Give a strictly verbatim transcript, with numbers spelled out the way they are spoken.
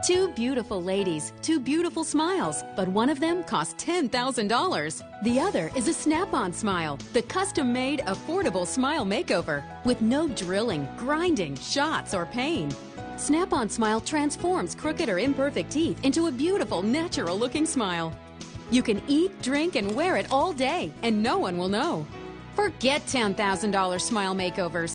Two beautiful ladies, two beautiful smiles, but one of them costs ten thousand dollars. The other is a Snap-on Smile, the custom-made, affordable smile makeover with no drilling, grinding, shots, or pain. Snap-on Smile transforms crooked or imperfect teeth into a beautiful, natural-looking smile. You can eat, drink, and wear it all day, and no one will know. Forget ten thousand dollar smile makeovers.